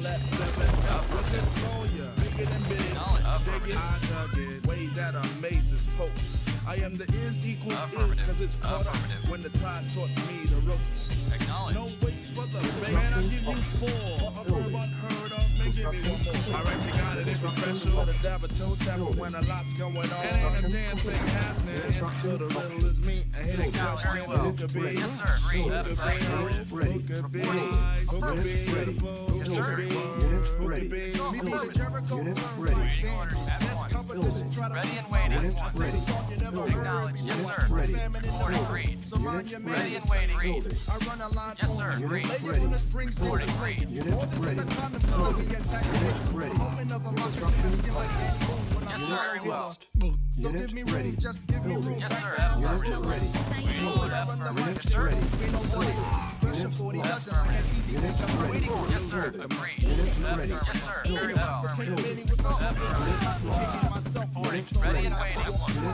all at 7. With it on ya, bigger than big. Dig it, I dug it. Ways that amazes popes. I am the is equals is, cause it's caught up when the tide taught me the ropes. No waits for the bait. Man, I give you 4. A verb unheard of, may give me one more. Alright, you got it, it's a special. The dab a toe tapper when a lot's going on. It ain't a damn thing happening. Until the riddle is me. A hidden question, who could be? Who could be? Who could be? Who could be? Who could be? Who could be? We be the Jericho turn. This competition try to ready and waiting. I say the song you never heard. Yes, sir. Agreed. So mind your Ready manners. and waiting. I run a line. Yes, sir. Agreed. Lay it when the springs in the slate. All this in the condom gonna be attacked. The moment of a monster in the skin like Danny Boone when I Yes, sir. fly Very well. So give me room, just give me room. Yes, Back sir. down, Affirmative. ready. Whatever the mic. Yes, sir. We know what it is. Pressure 40 doesn't like an easy thing. I'm waiting. Yes, sir. Agreed. Yes, sir. Very well. Many with the top of myself. 40. Ready and waiting.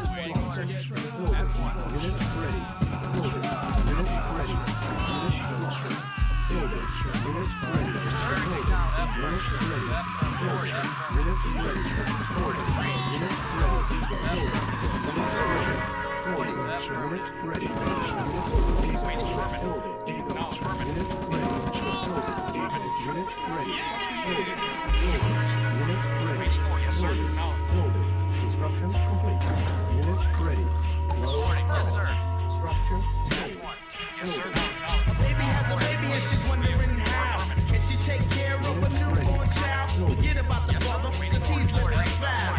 Construction complete. Unit ready. Structure safe. Baby has a baby and she's wondering how. Can she take care of a newborn child? Forget about the father, cause he's living foul.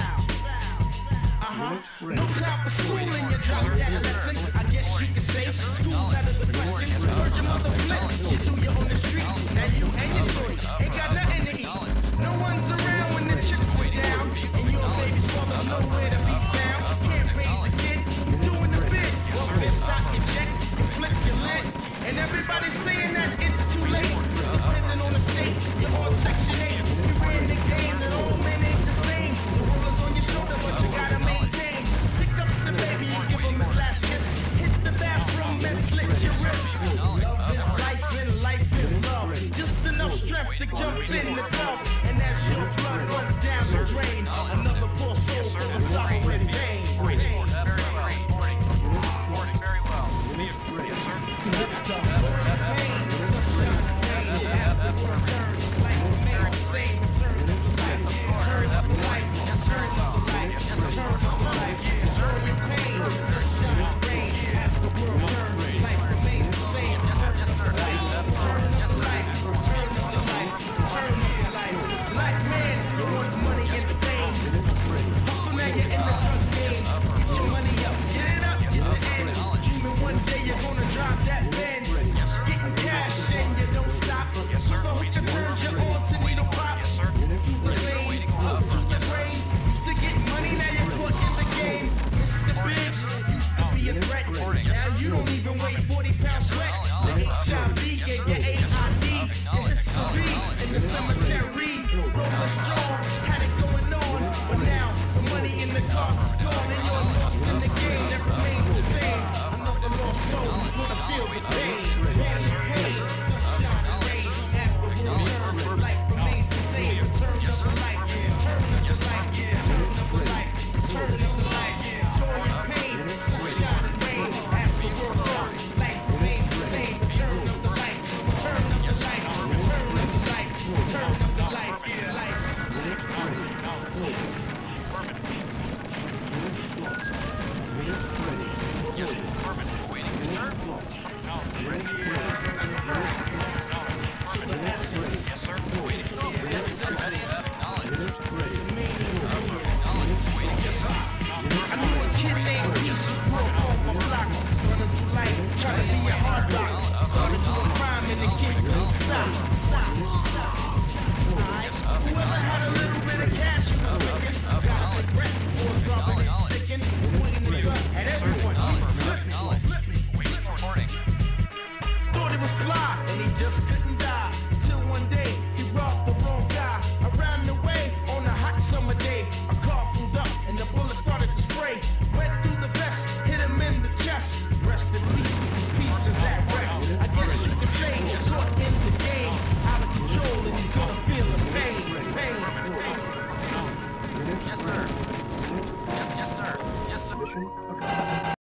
No time for schooling, you drop that lesson. I guess you could say school's out of the question. Heard your mother flip, she threw you on the street. And you and your shorty ain't got nothing to eat. No one's around when the chips are down. And your baby's father's nowhere to be found. Can't raise a kid, he's doing the bit. Well, fist stop your check, you flip your lid. And everybody's saying that it's too late. Depending on the state, you're on Section 8. You ran the game, and all men ain't the same. The world is on your shoulder, but you gotta maintain. Pick up the baby and give him his last kiss. Hit the bathroom and slit your wrist. Love is life and life is love. Just enough strength to jump in the tub. And as your blood runs down the drain, another poor soul will suffer in vain. Very well. Yes, sir. One day you're gonna drop that Benz. Getting cash and you don't stop. The hook that turns you on to needle pop. The rain, up to the brain. Used to get money, now you're caught in the game. Mr. Big used to be a threat. Now you don't even weigh 40 pounds sweat. The HIV gave you AID. Your history in the cemetery. Rolling strong, had it going on. But now the money in the cars is gone and you're lost in the game that remains the same. Another lost soul who's gonna feel the pain. Pain, sunshine and rain. After the world turns, life remains the same. Return of the life, return of the life, return of the life, return of the life. Joy and pain, sunshine and rain. After the world turns, life remains the same. Return of the life, return of the life, return of the life, return of the life, life. Yes, affirmative. Waiting, sir. Ready. Construction. Okay.